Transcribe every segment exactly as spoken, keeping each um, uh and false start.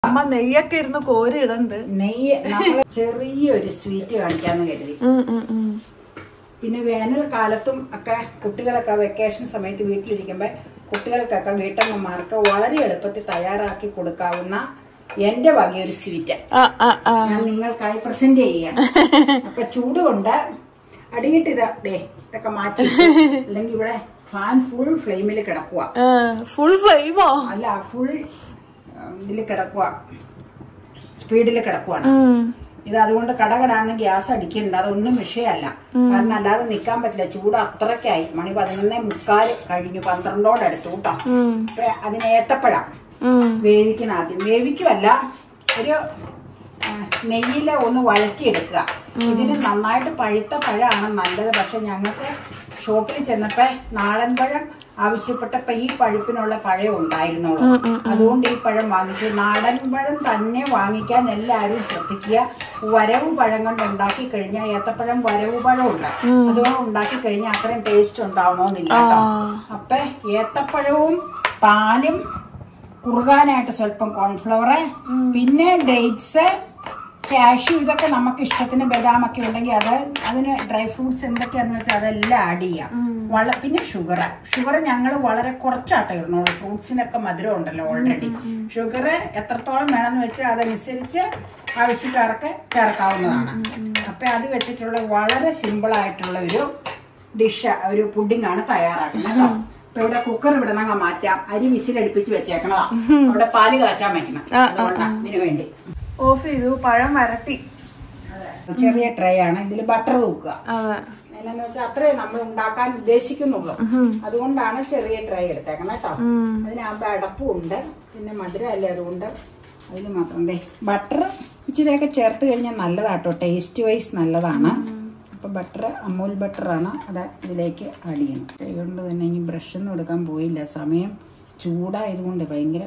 അമ്മ നെയ്യൊക്കെ ഇരുന്ന് കോരി ഇടണ്ട്. നെയ്യ് നമ്മള് ചെറിയൊരു സ്വീറ്റ് കാണിക്കാന്ന് കരുതി. പിന്നെ വേനൽക്കാലത്തും ഒക്കെ കുട്ടികളൊക്കെ വെക്കേഷൻ സമയത്ത് വീട്ടിലിരിക്കുമ്പോ കുട്ടികൾക്കൊക്കെ വീട്ടമ്മമാർക്ക് വളരെ എളുപ്പത്തിൽ തയ്യാറാക്കി കൊടുക്കാവുന്ന എന്റെ വകയൊരു സ്വീറ്റ് ഞാൻ നിങ്ങൾക്കായി പ്രസന്റ് ചെയ്യാം. അപ്പൊ ചൂട് കൊണ്ട് അടിയിട്ട് ഇതാ ദേ ഇതൊക്കെ മാറ്റി, അല്ലെങ്കിൽ ഇവിടെ ഫാൻ ഫുൾ ഫ്ലെയിമിൽ കിടക്കുക. ഫുൾ ഫ്ലെയിമോ? അല്ല, ഫുൾ ഇതില് കിടക്കുക, സ്പീഡിൽ കിടക്കുവാണ്. ഇത് അതുകൊണ്ട് കടകടാന്ന് ഗ്യാസ് അടിക്കുന്നുണ്ട്, അതൊന്നും വിഷയമല്ല. കാരണം അല്ലാതെ നിക്കാൻ പറ്റില്ല, ചൂട് അത്രയ്ക്കായി. മണി പതിനൊന്നേ മുക്കാല് കഴിഞ്ഞു, പന്ത്രണ്ടോടടുത്തു കേട്ടോ. അപ്പൊ അതിന് ഏത്തപ്പഴം വേവിക്കണം. ആദ്യം വേവിക്കുമല്ല, ഒരു നെയ്യില് ഒന്ന് വഴറ്റിയെടുക്കുക. ഇതിന് നന്നായിട്ട് പഴുത്ത പഴമാണ് നല്ലത്. പക്ഷെ ഞങ്ങൾക്ക് ഷോപ്പിൽ ചെന്നപ്പോ നാടൻ പഴം ആവശ്യപ്പെട്ടപ്പോ ഈ പഴുപ്പിനുള്ള പഴം ഉണ്ടായിരുന്നുള്ളൂ. അതുകൊണ്ട് ഈ പഴം വാങ്ങിച്ചു. നാടൻ പഴം തന്നെ വാങ്ങിക്കാൻ എല്ലാവരും ശ്രദ്ധിക്കുക. വരവ് പഴം കൊണ്ട് ഉണ്ടാക്കി കഴിഞ്ഞാൽ ഏത്തപ്പഴം വരവ് പഴം ഉണ്ട്, അതുകൊണ്ട് ഉണ്ടാക്കി കഴിഞ്ഞാൽ അത്രയും ടേസ്റ്റ് ഉണ്ടാവണമെന്നില്ല കേട്ടോ. അപ്പൊ ഏത്തപ്പഴവും പാലും കുറുകാനായിട്ട് സ്വല്പം കോൺഫ്ലവർ, പിന്നെ ഡേറ്റ്സ്, കാഷ്യൂ, ഇതൊക്കെ നമുക്ക് ഇഷ്ടത്തിന് ബദാമൊക്കെ ഉണ്ടെങ്കിൽ അത് അതിന് ഡ്രൈ ഫ്രൂട്ട്സ് എന്തൊക്കെയാന്ന് വെച്ചാൽ അതെല്ലാം ആഡ് ചെയ്യാം. വള പിന്നെ ഷുഗർ ഷുഗർ ഞങ്ങൾ വളരെ കുറച്ചാട്ടോ ഇടുന്നുള്ളൂ. ഫ്രൂട്ട്സിനൊക്കെ മധുരം ഉണ്ടല്ലോ ഓൾറെഡി. ഷുഗർ എത്രത്തോളം വേണമെന്ന് വെച്ചാൽ അതനുസരിച്ച് ആവശ്യക്കാർക്ക് ചേർക്കാവുന്നതാണ്. അപ്പൊ അത് വെച്ചിട്ടുള്ള വളരെ സിമ്പിൾ ആയിട്ടുള്ള ഒരു ഡിഷ്, ഒരു പുഡിംഗ് ആണ് തയ്യാറാക്കുന്നത് കേട്ടോ. ഇപ്പൊ ഇവിടെ കുക്കർ ഇവിടെ നിന്ന് മാറ്റാം. അരി വിസിലടുപ്പിച്ച് വെച്ചേക്കണതാ, അവിടെ പാല് കാച്ചാൻ വെക്കണം. അതുകൊണ്ടാണ് ഇതിനു വേണ്ടി ഓഫ് ചെയ്തു. പഴം വരട്ടി ചെറിയ ട്രേ ആണ്. ഇതിൽ ബട്ടർ തൂക്കുക. എന്നാന്ന് വെച്ചാൽ അത്രേ നമ്മൾ ഉണ്ടാക്കാൻ ഉദ്ദേശിക്കുന്നുള്ളൂ. അതുകൊണ്ടാണ് ചെറിയ ട്രേ എടുത്തേക്കണം കേട്ടോ. അതിനാകുമ്പോ അടപ്പും ഉണ്ട്, പിന്നെ മധുരം അല്ലേ, അതുകൊണ്ട് അതിന് മാത്രം ദേ ബട്ടർ ഇച്ചിരിയൊക്കെ ചേർത്ത് കഴിഞ്ഞാൽ നല്ലതാട്ടോ, ടേസ്റ്റ് വൈസ് നല്ലതാണ്. അപ്പൊ ബട്ടർ അമൂൽ ബട്ടറാണ്, അത് ഇതിലേക്ക് ആഡ് ചെയ്യണം. കൈ കൊണ്ട് തന്നെ ഇനി ബ്രഷൊന്നും എടുക്കാൻ പോയില്ല, സമയം ചൂടായതുകൊണ്ട് ഭയങ്കര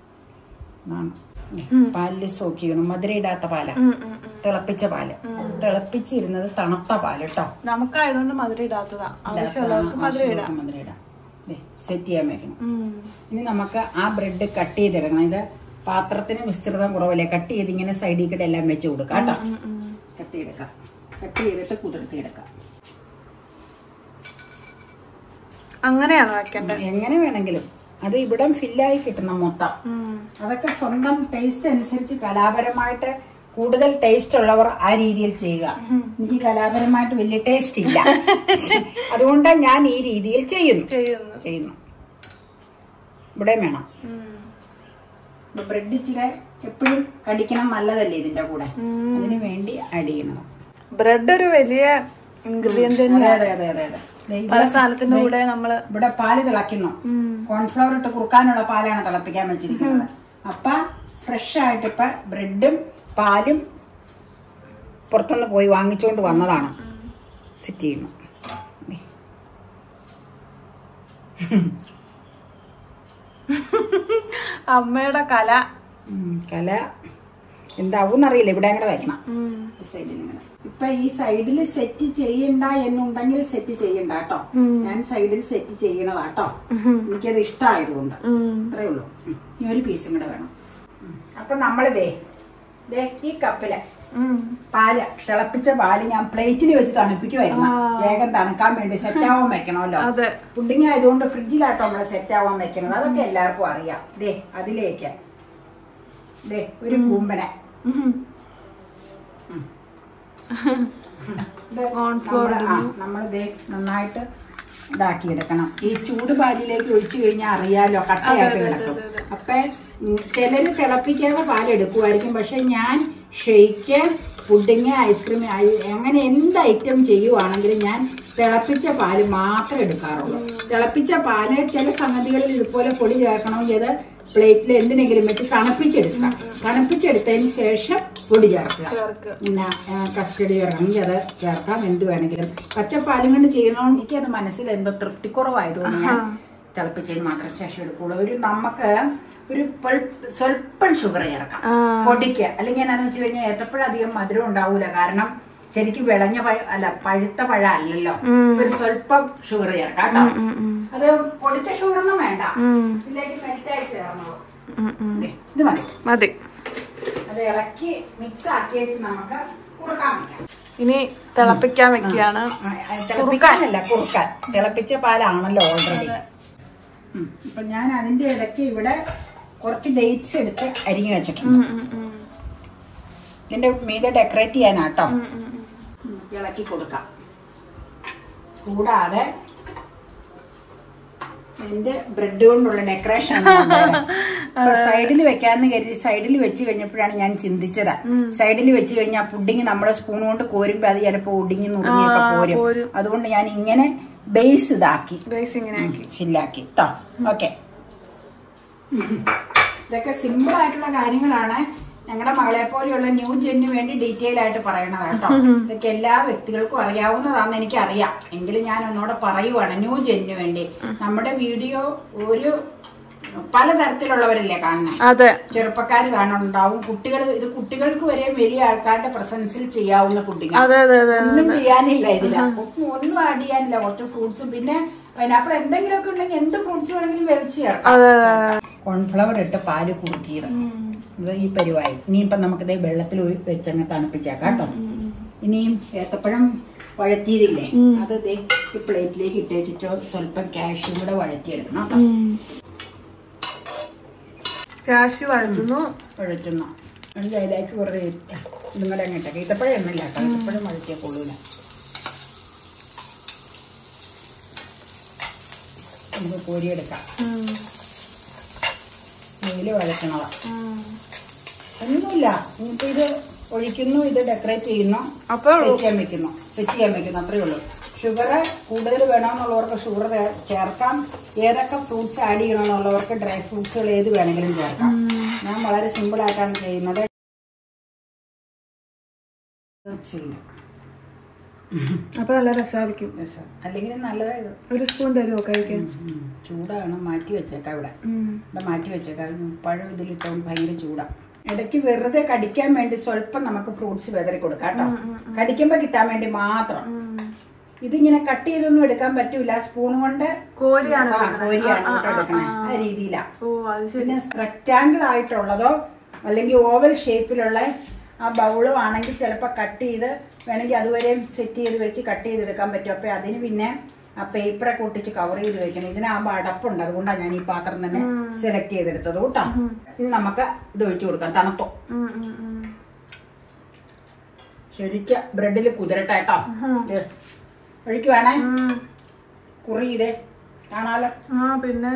ഇതാണ്. പാലില് സോക്ക് ചെയ്യണം. മധുര ഇടാത്ത പാല, തിളപ്പിച്ച പാല്. തിളപ്പിച്ചിരുന്നത് തണുത്ത പാല് കേട്ടോ. നമുക്കായതുകൊണ്ട് മധുര ഇടാത്തതാ, മധുര ഇടാം. മധുര ഇടാം. സെറ്റ് ചെയ്യാൻ വെക്കണം. ഇനി നമുക്ക് ആ ബ്രെഡ് കട്ട് ചെയ്തെടുക്കണം. ഇത് പാത്രത്തിന് വിസ്തൃതം കുറവല്ലേ, കട്ട് ചെയ്ത് ഇങ്ങനെ സൈഡിൽ കൂടെ എല്ലാം വെച്ച് കൊടുക്കാം കേട്ടോ. കട്ട് ചെയ്തെടുക്കാം, കട്ട് ചെയ്തിട്ട് കുതിർത്തിയെടുക്കാം. അങ്ങനെയാണോ വെക്കേണ്ടത്? എങ്ങനെ വേണമെങ്കിലും. അത് ഇവിടെ ഫില്ലായി കിട്ടണം മൊത്തം. അതൊക്കെ സ്വന്തം ടേസ്റ്റ് അനുസരിച്ച് കലാപരമായിട്ട് കൂടുതൽ ടേസ്റ്റ് ഉള്ളവർ ആ രീതിയിൽ ചെയ്യുക. എനിക്ക് കലാപരമായിട്ട് വലിയ ടേസ്റ്റ് ഇല്ല, അതുകൊണ്ട് ഞാൻ ഈ രീതിയിൽ ചെയ്യുന്നു ചെയ്യുന്നു ഇവിടെ വേണം. ബ്രെഡ് ഇച്ചിരി എപ്പോഴും കടിക്കണം, നല്ലതല്ലേ ഇതിന്റെ കൂടെ, അതിനു വേണ്ടി ആഡ് ചെയ്യണം. ബ്രെഡ് ഒരു വലിയ ഇൻഗ്രീഡിയന്റ്. അതെ അതെ അതെ അതെ. പല സാധനത്തിന്റെ കൂടെ നമ്മള് ഇവിടെ പാല് തിളയ്ക്കുന്നു. കോൺഫ്ലവർ ഇട്ട് കുറുക്കാനുള്ള പാലാണ് തിളപ്പിക്കാൻ വെച്ചിരിക്കുന്നത്. അപ്പൊ ഫ്രഷ് ആയിട്ട് ഇപ്പൊ ബ്രെഡും പാലും പുറത്തുനിന്ന് പോയി വാങ്ങിച്ചുകൊണ്ട് വന്നതാണ്. സെറ്റ് ചെയ്യുന്നു. അമ്മയുടെ കല കല എന്താവും അറിയില്ല. ഇവിടെ അങ്ങനെ വയ്ക്കണം സൈഡിൽ. ഇപ്പൊ ഈ സൈഡിൽ സെറ്റ് ചെയ്യണ്ട എന്നുണ്ടെങ്കിൽ സെറ്റ് ചെയ്യണ്ട കേട്ടോ. ഞാൻ സൈഡിൽ സെറ്റ് ചെയ്യണതാട്ടോ, എനിക്കത് ഇഷ്ടമായതുകൊണ്ട്. അത്രേ ഉള്ളൂ. ഇനി ഒരു പീസും കൂടെ വേണം. അപ്പൊ നമ്മളിതേ ദേ ഈ കപ്പില് പാല്, തിളപ്പിച്ച പാല് ഞാൻ പ്ലേറ്റിൽ വെച്ച് തണുപ്പിക്കുമായിരുന്നു. വേഗം തണുക്കാൻ വേണ്ടി സെറ്റ് ആവാൻ വെക്കണമല്ലോ. പുഡിങ് ആയതുകൊണ്ട് ഫ്രിഡ്ജിലാട്ടോ നമ്മള് സെറ്റ് ആവാൻ വെക്കണത്. അതൊക്കെ എല്ലാവർക്കും അറിയാം. ദേ അതിലേക്ക് ദേ ഒരു കൂമ്പനെ നമ്മൾ ദേ നന്നായിട്ട് ഇതാക്കിയെടുക്കണം. ഈ ചൂട് പാലിലേക്ക് ഒഴിച്ചു കഴിഞ്ഞാൽ അറിയാലോ, കട്ടയായിട്ട് കിടക്കും. അപ്പൊ ചിലര് തിളപ്പിക്കാതെ പാലെടുക്കുമായിരിക്കും. പക്ഷെ ഞാൻ ഷെയ്ക്ക്, പുഡിങ്, ഐസ്ക്രീം, അങ്ങനെ എന്ത് ഐറ്റം ചെയ്യുവാണെങ്കിലും ഞാൻ തിളപ്പിച്ച പാല് മാത്രമേ എടുക്കാറുള്ളൂ. തിളപ്പിച്ച പാല് ചില സംഗതികളിൽ ഇതുപോലെ പൊടി ചേർക്കണമെങ്കിൽ അത് പ്ലേറ്റിൽ എന്തിനെങ്കിലും വെച്ച് തണുപ്പിച്ചെടുക്കാം. തണുപ്പിച്ചെടുത്തതിന് ശേഷം പൊടി ചേർക്കുക. പിന്നെ കസ്റ്റഡി ചേർക്കണമെങ്കിൽ അത് ചേർക്കാം, എന്ത് വേണമെങ്കിലും. പച്ചപ്പാലും കൊണ്ട് ചെയ്യണമെന്ന് എനിക്കത് മനസ്സിൽ എന്തോ തൃപ്തിക്കുറവായതുകൊണ്ട് ഞാൻ തിളപ്പിച്ചതിന് മാത്രം ശേഷം എടുക്കുള്ളൂ. ഒരു നമുക്ക് ഒരു സ്വല്പം ഷുഗർ ചേർക്കാം പൊടിക്ക്. അല്ലെങ്കിൽ എന്നാന്ന് വെച്ച് കഴിഞ്ഞാൽ ഏത്തപ്പഴം അധികം മധുരം ഉണ്ടാവൂല, കാരണം ശരിക്കും വിളഞ്ഞ പഴ അല്ല പഴുത്ത പഴ അല്ലല്ലോ. ഒരു സ്വല്പം ഷുഗർ ചേർക്കാം കേട്ടോ. അത് പൊടിച്ച ഷുഗർ ഒന്നും വേണ്ട, ഇതിലേക്ക് മെൽറ്റായി ചേർന്നോ. ഇത് മതി മതി. അത് ഇറക്കി മിക്സ് ആക്കി വെച്ച് നമുക്ക് കുറുക്കാൻ വെക്കാം. ഇനി തിളപ്പിക്കാൻ വെക്കുകയാണ്. തിളപ്പിക്കാനല്ല, കുറുക്കാൻ. തിളപ്പിച്ച പാലാണല്ലോ ഓൾറെഡി. ഇപ്പൊ ഞാൻ അതിന്റെ ഇടയ്ക്ക് ഇവിടെ കുറച്ച് ഡേറ്റ്സ് എടുത്ത് അരിഞ്ഞു വെച്ചിട്ടുണ്ട്. ഇതിന്റെ മീതെ ഡെക്കറേറ്റ് ചെയ്യാനാട്ടോ. ഇളക്കി കൊടുക്കാം. കൂടാതെ എന്റെ ബ്രെഡ് കൊണ്ടുള്ള ഡെക്കറേഷൻ സൈഡിൽ വെക്കാന്ന് കരുതി സൈഡിൽ വെച്ച് കഴിഞ്ഞപ്പോഴാണ് ഞാൻ ചിന്തിച്ചത്, സൈഡിൽ വെച്ച് കഴിഞ്ഞാൽ പുഡിങ് നമ്മളെ സ്പൂൺ കൊണ്ട് കോരുമ്പോ അത് ചിലപ്പോ ഒടിഞ്ഞ് നുറുങ്ങിയൊക്കെ പോരും. അതുകൊണ്ട് ഞാൻ ഇങ്ങനെ ബേസ് ഇതാക്കി ഫില്ലാക്കി കേട്ടോ. ഓക്കെ, ഇതൊക്കെ സിമ്പിൾ ആയിട്ടുള്ള കാര്യങ്ങളാണ്. ഞങ്ങളുടെ മകളെ പോലെയുള്ള ന്യൂ ജെന്നിന് വേണ്ടി ഡീറ്റെയിൽ ആയിട്ട് പറയണത് കേട്ടോ. ഇതൊക്കെ എല്ലാ വ്യക്തികൾക്കും അറിയാവുന്നതാണെന്ന് എനിക്കറിയാം, എങ്കിലും ഞാൻ ഒന്നോടെ പറയുവാണ് ന്യൂ ജെന്നിന് വേണ്ടി. നമ്മുടെ വീഡിയോ ഒരു പലതരത്തിലുള്ളവരല്ലേ കാണുന്നത്. ചെറുപ്പക്കാർ കാണുന്നുണ്ടാവും, കുട്ടികൾ. ഇത് കുട്ടികൾക്ക് വരെ വലിയ ആൾക്കാരുടെ പ്രസൻസിൽ ചെയ്യാവുന്ന പുഡിങ്. ഒന്നും ചെയ്യാനില്ല ഇതില്, ഒന്നും ആഡ് ചെയ്യാനില്ല. കുറച്ച് ഫ്രൂട്ട്സും പിന്നെ പൈനാപ്പിൾ എന്തെങ്കിലുമൊക്കെ ഉണ്ടെങ്കിൽ എന്ത് ഫ്രൂട്ട്സ് വേണമെങ്കിലും വേവിച്ച് ചേർക്കാം. കോൺഫ്ലവർ ഇട്ട് പാല് കൂട്ടിയത് ഇത് ഈ പരിവായി. ഇനിയിപ്പൊ നമുക്കിത് വെള്ളത്തിൽ വെച്ചങ്ങ് തണുപ്പിച്ചേക്കാം കേട്ടോ. ഇനിയും ഏത്തപ്പഴം വഴറ്റിയതില്ലേ, അത് ഈ പ്ലേറ്റിലേക്ക് ഇട്ടേച്ചിട്ടോ സ്വല്പം കാഷ്യൂ കൂടെ വഴറ്റിയെടുക്കണം കേട്ടോ. കാഷ്യൂ വഴറ്റുന്നു വഴറ്റുന്നു എനിക്ക് അതിലേക്ക് കുറേ നിങ്ങളുടെ അങ്ങോട്ടൊക്കെ ഈത്തപ്പഴം എണ്ണല്ല കേട്ടോ. ഈത്തപ്പഴം വഴറ്റിയ കൊള്ളൂല. നമുക്ക് കോരിയെടുക്കാം. നെയ്യില് വഴറ്റണതാ, ഒന്നുമില്ല. ഇനിയിപ്പോ ഇത് ഒഴിക്കുന്നു, ഇത് ഡെക്കറേറ്റ് ചെയ്യുന്നു, സെറ്റ് ചെയ്യാൻ വെക്കുന്നു സെറ്റ് ചെയ്യാൻ വെക്കുന്നു അത്രേ ഉള്ളൂ. ഷുഗർ കൂടുതൽ വേണമെന്നുള്ളവർക്ക് ഷുഗർ ചേർക്കാം. ഏതൊക്കെ ഫ്രൂട്ട്സ് ആഡ് ചെയ്യണമെന്നുള്ളവർക്ക് ഡ്രൈ ഫ്രൂട്ട്സുകൾ ഏത് വേണമെങ്കിലും ചേർക്കാം. ഞാൻ വളരെ സിമ്പിൾ ആയിട്ടാണ് ചെയ്യുന്നത്. അപ്പൊ നല്ല രസമായിരിക്കും. രസം അല്ലെങ്കിൽ നല്ലതായത്. ഒരു സ്പൂൺ തരുമോ കഴിക്കാൻ? ചൂടാണ്, മാറ്റി വെച്ചേക്കാം. ഇവിടെ ഇവിടെ മാറ്റി വെച്ചേക്കാം. പഴം ഇതിലിട്ടോ ഭയങ്കര ചൂടാണ്. ഇടയ്ക്ക് വെറുതെ കടിക്കാൻ വേണ്ടി സ്വല്പം നമുക്ക് ഫ്രൂട്ട്സ് വെതറി കൊടുക്കാം കേട്ടോ. കടിക്കുമ്പോ കിട്ടാൻ വേണ്ടി മാത്രം. ഇതിങ്ങനെ കട്ട് ചെയ്തൊന്നും എടുക്കാൻ പറ്റൂല, സ്പൂൺ കൊണ്ട് കോരിയാണ് കോരിയാണ് എടുക്കണേ. ആ രീതിയിലാ. പിന്നെ റെക്റ്റാങ്കിൾ ആയിട്ടുള്ളതോ അല്ലെങ്കിൽ ഓവൽ ഷേപ്പിലുള്ള ആ ബൗളോ ആണെങ്കിൽ ചിലപ്പോൾ കട്ട് ചെയ്ത് വേണമെങ്കിൽ അതുവരെ സെറ്റ് ചെയ്ത് വെച്ച് കട്ട് ചെയ്തെടുക്കാൻ പറ്റും. അപ്പം അതിന് പിന്നെ ആ പേപ്പറൊക്കെ ഒട്ടിച്ച് കവർ ചെയ്ത് വെക്കണം. ഇതിനാകുമ്പോൾ അടപ്പുണ്ട്, അതുകൊണ്ടാണ് ഞാൻ ഈ പാത്രം തന്നെ സെലക്ട് ചെയ്തെടുത്തത് കേട്ടോ. ഇത് നമുക്ക് ഇത് ഒഴിച്ചു കൊടുക്കാം. തണുത്തോ ശരിക്കും ബ്രെഡിൽ കുതിരട്ടെ കേട്ടോ. ഒഴിക്കുവാണേ, കുറി ഇതേ കാണാലോ. ആ പിന്നെ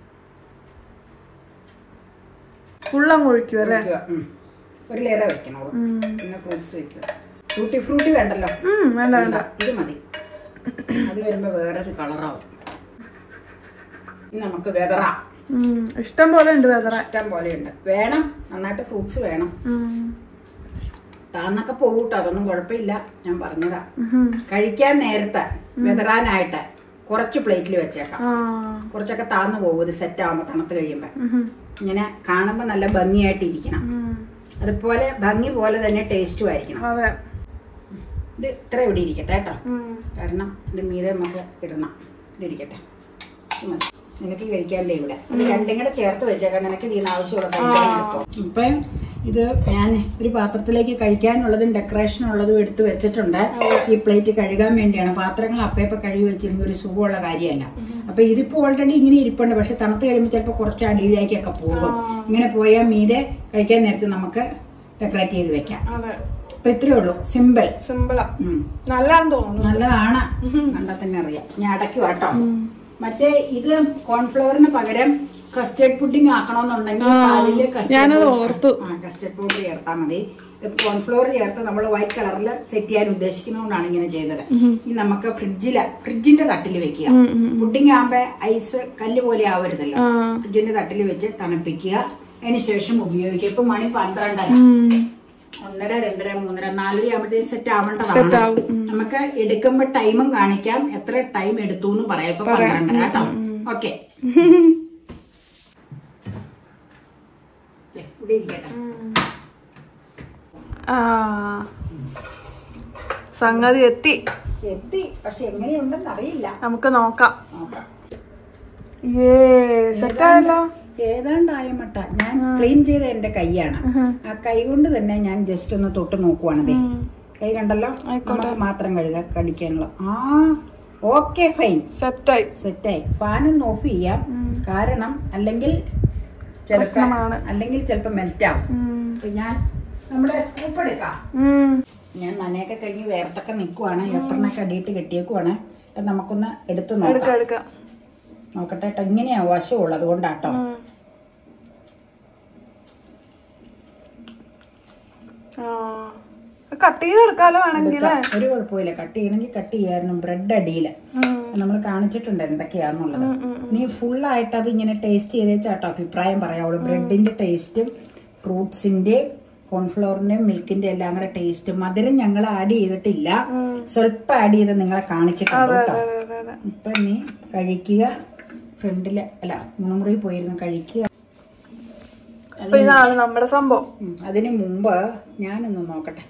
ഫുള്ളം ഒഴിക്കും അല്ലേ? ഒരു ലേറ വെക്കണം. പിന്നെ ഫ്രൂട്ട്സ് വെക്കുക. ഫ്രൂട്ടി ഫ്രൂട്ടി വേണ്ടല്ലോ, ഇത് മതി. അത് വരുമ്പോ വേറൊരു കളറാവും. നമുക്ക് വെതറാം. ഇഷ്ടം പോലെ ഉണ്ട് വെതറ, ഇഷ്ടം പോലെ ഉണ്ട്. വേണം, നന്നായിട്ട് ഫ്രൂട്ട്സ് വേണം. താന്നൊക്കെ പോകൂട്ടോ, അതൊന്നും കുഴപ്പമില്ല. ഞാൻ പറഞ്ഞതാ. കഴിക്കാൻ നേരത്തെ വെതറാനായിട്ട് കുറച്ച് പ്ലേറ്റിൽ വെച്ചേക്കാം. കുറച്ചൊക്കെ താന്ന് പോകും ഇത് സെറ്റ് ആവുമ്പോ, തണുത്ത് കഴിയുമ്പോ. ഇങ്ങനെ കാണുമ്പോ നല്ല ഭംഗിയായിട്ട് ഇരിക്കണം. അതുപോലെ ഭംഗി പോലെ തന്നെ ടേസ്റ്റും ആയിരിക്കണം. ഇത് ഇത്ര ഇവിടെ ഇരിക്കട്ടെ കേട്ടോ, കാരണം ഇത് മീതെ നമുക്ക് ഇടണം. ഇതിരിക്കട്ടെ, നിനക്ക് കഴിക്കാല്ലേ ഇവിടെ. ഇത് രണ്ടും കൂടെ ചേർത്ത് വെച്ചേക്കാം, നിനക്ക് ഇതിന് ആവശ്യമുള്ള കഴിക്കാൻ. ഇപ്പം ഇത് ഞാൻ ഒരു പാത്രത്തിലേക്ക് കഴിക്കാനുള്ളതും ഡെക്കറേഷനുള്ളതും എടുത്ത് വെച്ചിട്ടുണ്ട്. ഈ പ്ലേറ്റ് കഴുകാൻ വേണ്ടിയാണ്. പാത്രങ്ങൾ അപ്പയപ്പോ കഴുകി വെച്ചിരുന്ന ഒരു സുഖമുള്ള കാര്യമല്ല. അപ്പൊ ഇതിപ്പോ ഓൾറെഡി ഇങ്ങനെ ഇരിപ്പുണ്ട്. പക്ഷെ തണുത്ത് കഴിയുമ്പോൾ ചിലപ്പോൾ കുറച്ച് അടിയിലേക്കൊക്കെ പോകും. ഇങ്ങനെ പോയാൽ മീതെ കഴിക്കാൻ നേരത്ത് നമുക്ക് ഡെക്കറേറ്റ് ചെയ്ത് വെക്കാം. അപ്പൊ ഇത്രയേ ഉള്ളൂ. സിമ്പിൾ സിമ്പിളാ, നല്ലതാണെന്ന് തോന്നുന്നു. നല്ലതാണ്, കണ്ടാൽ തന്നെ അറിയാം. ഞാൻ അടയ്ക്കും കേട്ടോ. മറ്റേ ഇത് കോൺഫ്ലവറിന് പകരം കസ്റ്റേർഡ് പുഡിംഗ് ആക്കണമെന്നുണ്ടെങ്കിൽ പാലില് കസ്റ്റേർഡ് പൗഡർ ചേർത്താൽ മതി. ഇത് കോൺഫ്ലവർ ചേർത്ത് നമ്മൾ വൈറ്റ് കളറിൽ സെറ്റ് ചെയ്യാൻ ഉദ്ദേശിക്കുന്നതുകൊണ്ടാണ് ഇങ്ങനെ ചെയ്തത്. ഇനി നമുക്ക് ഫ്രിഡ്ജില് ഫ്രിഡ്ജിന്റെ തട്ടിൽ വെക്കുക. പുഡിംഗ് ആകുമ്പോ ഐസ് കല്ല് പോലെ ആവരുതല്ലോ. ഫ്രിഡ്ജിന്റെ തട്ടിൽ വെച്ച് തണുപ്പിക്കുക. അതിനുശേഷം ഉപയോഗിക്കുക. ഇപ്പൊ മണി പന്ത്രണ്ടര, ഒന്നര, രണ്ടര, മൂന്നര, നാലര ആകുമ്പോഴത്തേക്ക് സെറ്റ് ആവേണ്ടതാണ്. നമുക്ക് എടുക്കുമ്പോ ടൈമും കാണിക്കാം, എത്ര ടൈം എടുത്തു എന്ന് പറയാം. ഇപ്പൊ പന്ത്രണ്ടര കേട്ടോ. ഓക്കെ, ഇവിടെ ഇരിക്കട്ടെ. സംഗതി എത്തി എത്തി പക്ഷെ എങ്ങനെയുണ്ടെന്ന് അറിയില്ല. നമുക്ക് നോക്കാം. സെറ്റായല്ലോ. ഏതാണ്ടായ മട്ട. ഞാൻ ക്ലീൻ ചെയ്ത എന്റെ കൈയാണ്. ആ കൈ കൊണ്ട് തന്നെ ഞാൻ ജസ്റ്റ് ഒന്ന് തൊട്ട് നോക്കുവാണതേ. കൈ കണ്ടല്ലോ, നമുക്ക് മാത്രം കഴുകാൻ കടിക്കാനുള്ള. ആ ഓക്കെ, ഫൈൻ, സെറ്റായി സെറ്റായി. ഫാനൊന്ന് ഓഫ് ചെയ്യാം, കാരണം അല്ലെങ്കിൽ ചിലപ്പോ അല്ലെങ്കിൽ ചിലപ്പോ മെൽറ്റ് ആവും. ഞാൻ നമ്മുടെ സ്കൂപ്പ് എടുക്കാം. ഞാൻ നനയൊക്കെ കഴിഞ്ഞ് വേർത്തൊക്കെ നിൽക്കുവാണ്. എത്രണ്ണൊക്കെ അടിയിട്ട് കെട്ടിയേക്കുവാണ്. അപ്പൊ നമുക്കൊന്ന് എടുത്ത് നോക്കാം. നോക്കട്ടെ കേട്ടോ. ഇങ്ങനെയാ വശമുള്ളത്, അതുകൊണ്ടാട്ടോ. കട്ട് ചെയ്തെടുക്കാലോ വേണമെങ്കിൽ. ഒരു കുഴപ്പമില്ല, കട്ട് ചെയ്യണമെങ്കിൽ കട്ട് ചെയ്യായിരുന്നു. ബ്രെഡ് അടിയില് നമ്മൾ കാണിച്ചിട്ടുണ്ട് എന്തൊക്കെയാന്നുള്ളത്. നീ ഫുള്ളായിട്ട് അത് ഇങ്ങനെ ടേസ്റ്റ് ചെയ്തേച്ചാട്ടോ അഭിപ്രായം പറയാവുള്ളൂ. ബ്രെഡിന്റെ ടേസ്റ്റും ഫ്രൂട്ട്സിന്റെ കോൺഫ്ലവറിന്റെയും മിൽക്കിന്റെ എല്ലാം കൂടെ ടേസ്റ്റ്. മധുരം ഞങ്ങൾ ആഡ് ചെയ്തിട്ടില്ല, സ്വല്പം ആഡ് ചെയ്ത് നിങ്ങളെ കാണിച്ചിട്ടുണ്ട് കേട്ടോ. ഇപ്പൊ നീ കഴിക്കുക. ഫ്രണ്ടില് അല്ല മുറി പോയിരുന്നു കഴിക്കുക. ഇതാണ് നമ്മുടെ സംഭവം. അതിന് മുമ്പ് ഞാനൊന്ന് നോക്കട്ടെ.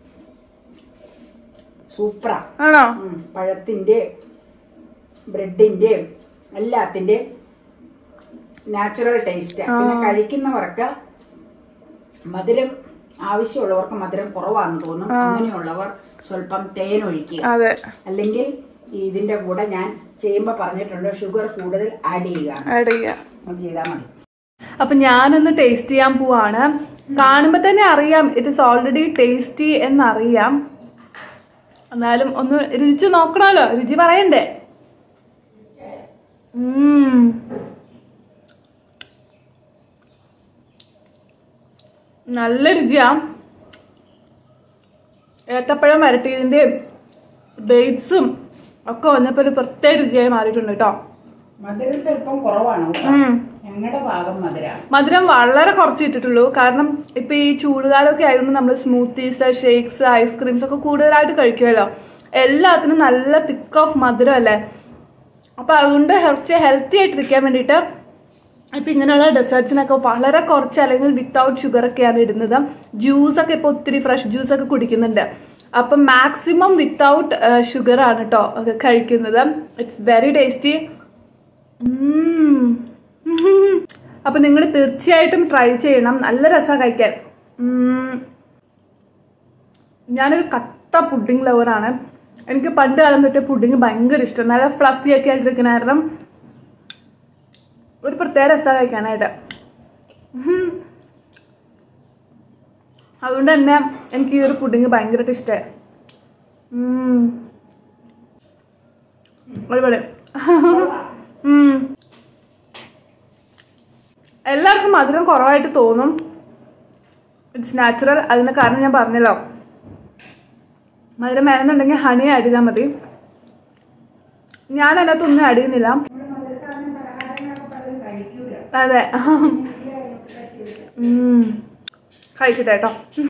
സൂപ്പറാ. പഴത്തിന്റെ ബ്രെഡിന്റെ എല്ലാത്തിന്റെ നാച്ചുറൽ ടേസ്റ്റ്. പിന്നെ കഴിക്കുന്നവർക്ക് മധുരം ആവശ്യമുള്ളവർക്ക് മധുരം കുറവാന്ന് തോന്നും. അങ്ങനെയുള്ളവർ സ്വല്പം തേൻ ഒഴിക്കുക. അല്ലെങ്കിൽ ഇതിന്റെ കൂടെ ഞാൻ ചെയ്യുമ്പോ പറഞ്ഞിട്ടുണ്ട് ഷുഗർ കൂടുതൽ ആഡ് ചെയ്യുക. അത് ചെയ്താൽ മതി. അപ്പൊ ഞാനൊന്ന് ടേസ്റ്റ് ചെയ്യാൻ പോവാണ്. കാണുമ്പോ തന്നെ അറിയാം ഇറ്റ് ഇസ് ഓൾറെഡി ടേസ്റ്റി എന്നറിയാം. എന്നാലും ഒന്ന് രുചിച്ച് നോക്കണമല്ലോ, രുചി പറയണ്ടേ. ഉം നല്ല രുചിയാ. ഏത്തപ്പഴം വരട്ടിയതിന്റെ ഡേറ്റ്സും ഒക്കെ വന്നപ്പോ ഒരു പ്രത്യേക രുചിയായി മാറിയിട്ടുണ്ട് കേട്ടോ. മധുരം സ്വല്പം കുറവാണ്. ഞങ്ങളുടെ ഭാഗം മധുരം മധുരം വളരെ കുറച്ച് ഇട്ടിട്ടുള്ളൂ. കാരണം ഇപ്പൊ ഈ ചൂടുകാലമൊക്കെ ആയതുകൊണ്ട് നമ്മൾ സ്മൂത്തീസ്, ഷേക്സ്, ഐസ്ക്രീംസ് ഒക്കെ കൂടുതലായിട്ട് കഴിക്കുമല്ലോ. എല്ലാത്തിനും നല്ല തിക്ക് ഓഫ് മധുരം അല്ലേ. അപ്പൊ അതുകൊണ്ട് കുറച്ച് ഹെൽത്തി ആയിട്ടിരിക്കാൻ വേണ്ടിയിട്ട് ഇപ്പൊ ഇങ്ങനെയുള്ള ഡെസേർട്സിനൊക്കെ വളരെ കുറച്ച് അല്ലെങ്കിൽ വിത്തൗട്ട് ഷുഗർ ഒക്കെയാണ് ഇടുന്നത്. ജ്യൂസൊക്കെ ഇപ്പൊ ഒത്തിരി ഫ്രഷ് ജ്യൂസൊക്കെ കുടിക്കുന്നുണ്ട്. അപ്പം മാക്സിമം വിത്തൗട്ട് ഷുഗർ ആണ് കേട്ടോ കഴിക്കുന്നത്. It's very tasty. അപ്പൊ നിങ്ങൾ തീർച്ചയായിട്ടും ട്രൈ ചെയ്യണം. നല്ല രസമാണ് കഴിക്കാൻ. ഞാനൊരു കട്ട പുഡിംഗ് ലവറാണ്. എനിക്ക് പണ്ട് കാലം തൊട്ടേ പുഡിംഗ് ഭയങ്കര ഇഷ്ടം. നല്ല ഫ്ലഫി ഒക്കെ ആയിട്ടിരിക്കുന്ന കാരണം ഒരു പ്രത്യേക രസമാണ് കഴിക്കാനായിട്ട്. അതുകൊണ്ട് തന്നെ എനിക്ക് ഈ ഒരു പുഡിംഗ് ഭയങ്കരമായിട്ട് ഇഷ്ടമായി. ഒരുപാട് എല്ലാവർക്കും മധുരം കുറവായിട്ട് തോന്നും. It's natural. അതിന് കാരണം ഞാൻ പറഞ്ഞല്ലോ, മധുരം വേണമെന്നുണ്ടെങ്കിൽ ഹണി ആഡ് ചെയ്താൽ മതി. ഞാൻ അതിനകത്തൊന്നും ആഡ് ചെയ്യുന്നില്ല. അതെ, കഴിക്കട്ടെ കേട്ടോ.